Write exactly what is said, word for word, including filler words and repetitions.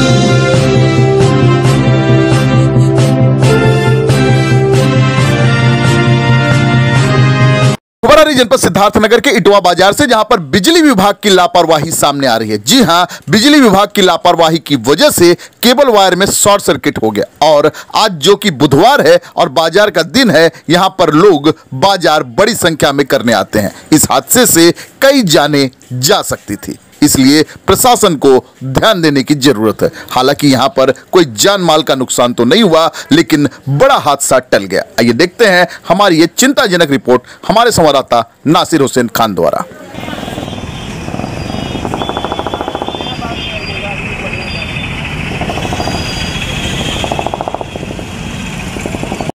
खबर आ रही जनपद सिद्धार्थनगर के इटवा बाजार से, जहां पर बिजली विभाग की लापरवाही सामने आ रही है। जी हां, बिजली विभाग की लापरवाही की वजह से केबल वायर में शॉर्ट सर्किट हो गया और आज जो कि बुधवार है और बाजार का दिन है, यहां पर लोग बाजार बड़ी संख्या में करने आते हैं। इस हादसे से कई जानें जा सकती थी, इसलिए प्रशासन को ध्यान देने की जरूरत है। हालांकि यहां पर कोई जान माल का नुकसान तो नहीं हुआ, लेकिन बड़ा हादसा टल गया। आइए देखते हैं हमारी ये चिंताजनक रिपोर्ट हमारे संवाददाता नासिर हुसैन खान द्वारा।